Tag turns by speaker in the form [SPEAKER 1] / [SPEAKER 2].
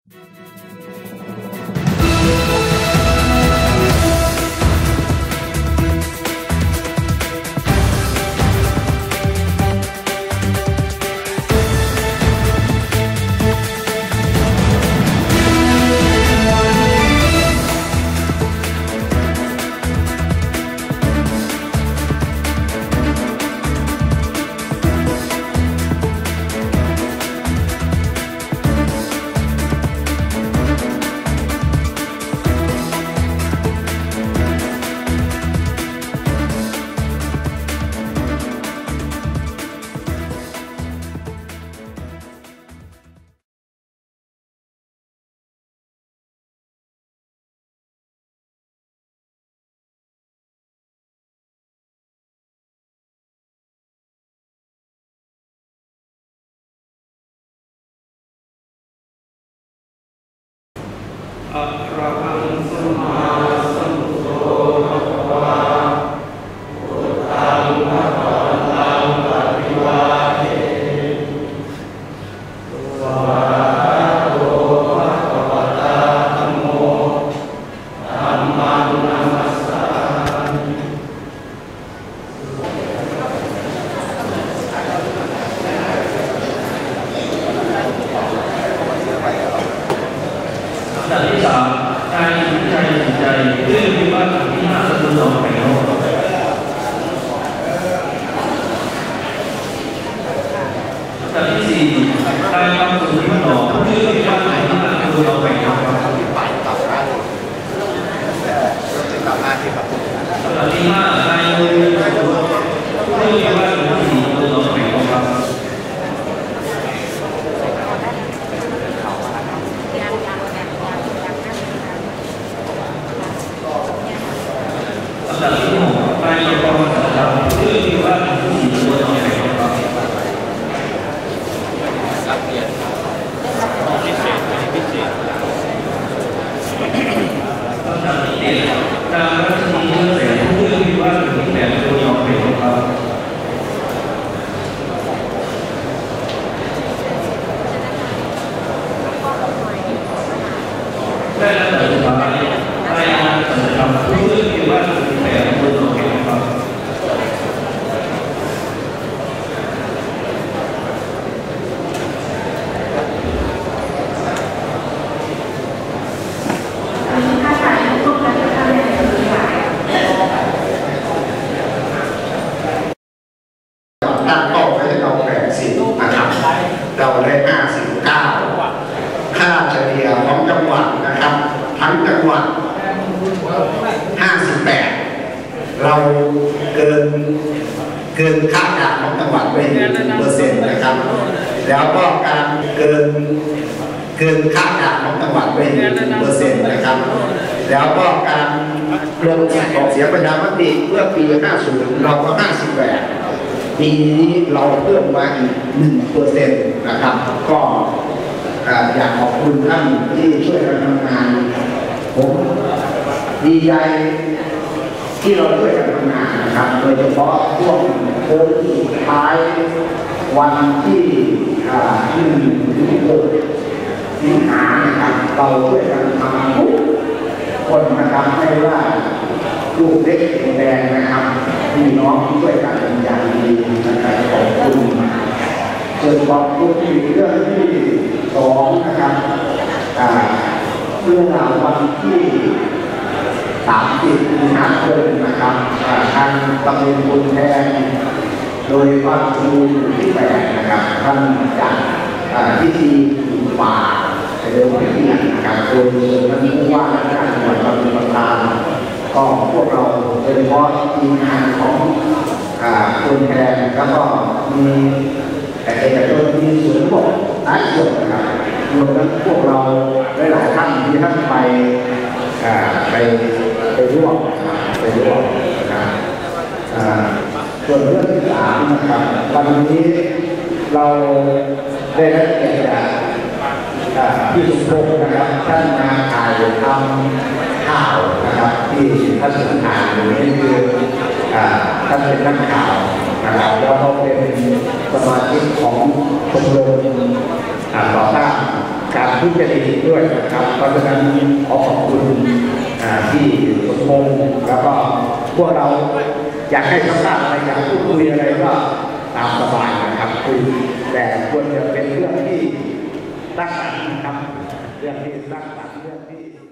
[SPEAKER 1] อะระหังสัมมาสัมพุทโธภะคะวาพุทธังภะคะวันตังปฏิวาเทสวากขาโตภะคะวะตาธัมโมธัมมังนัมมัสสามิอันดับที่สามใจจิตใจเรื่องวิวัฒน์ที่ห้าสมุนไพรโลกอันดับที่สี่กายความสุขที่มันหล่อเรื่องวิวัฒน์ที่ห้าสมุนไพรโลกอันดับที่ห้ากายโดยเรื่องวิวัฒน์ที่สี่สมุนไพรโลกครับอันดับที่หกกายความสัมพันธ์เรื่องวิวัฒน์ที่สี่สมุนไพรโลกครับอันดับที่เจ็ดการรัชนีเรื่องแสงเรื่องวิวัฒน์ที่แสงตัวยอมเป็นครับและอันดับสุดท้ายรายงานสัจธรรมเรื่องวิวัฒน์ที่แสงตัวยอมเป็นครับ
[SPEAKER 2] เราได้59ค่าเฉลี่ยของจังหวัดนะครับทั้งจังหวัด58เราเกินค่ากลางของจังหวัดไป1% นะครับแล้วก็การเกินค่ากลางของจังหวัดไป1% นะครับแล้วก็การลงออกเสียงประชามติเมื่อปี50เราก็58ปีนี้เราเพิ่มมาอีก1% นะครับก็อยากขอบคุณท่านที่ช่วยกันทำงานผมดีใจที่เราช่วยกันทำงานนะครับโดยเฉพาะช่วงโค้งสุดท้ายวันที่1 ถึง 6 สิงหานะครับเราช่วยกันทำทุกคนนะครับไม่ว่าลูกเล็กเด็กแดงนะครับพี่น้องช่วยกันเป็นอย่างดีนะครับขอบคุณส่วนขอบคุณอีกเรื่องที่2นะครับเรื่องราววันที่30 สิงหาคมนะครับทางตำบลบุญแทนโดยวัดชูที่8นะครับท่านจัดพิธีป่าในเดือนที่นะครับโดยท่านผู้ว่าราชการจังหวัดปทุมธานีก็พวกเราโดยเฉพาะทีมงานของคนแทนแล้วก็มีเอกชนมีส่วนร่วมหลายส่วนนะครับรวมทั้งพวกเราหลายท่านที่ท่านไปร่วมนะครับส่วนเรื่องที่3นะครับวันนี้เราได้รับเกียรติจากพี่สุพงศ์นะครับท่านมาถ่ายทำข่าวนะครับที่ท่านสัมภาษณ์อยู่นี่คือท่านเป็นนักข่าวนะครับแล้วก็เป็นสมาชิกของชมรมต่อต้าน
[SPEAKER 3] การทุจริตด้วยนะครับเพราะฉะนั้นขอขอบคุณที่สมพงษ์แล้วก็พวกเราอยากให้สัมภาษณ์อะไรอยากพูดคุยอะไรก็ตามสบายนะครับคือแต่ควรจะเป็นเรื่องที่สร้างสรรค์นะครับเรื่องที่สร้างสรรค์เรื่องที่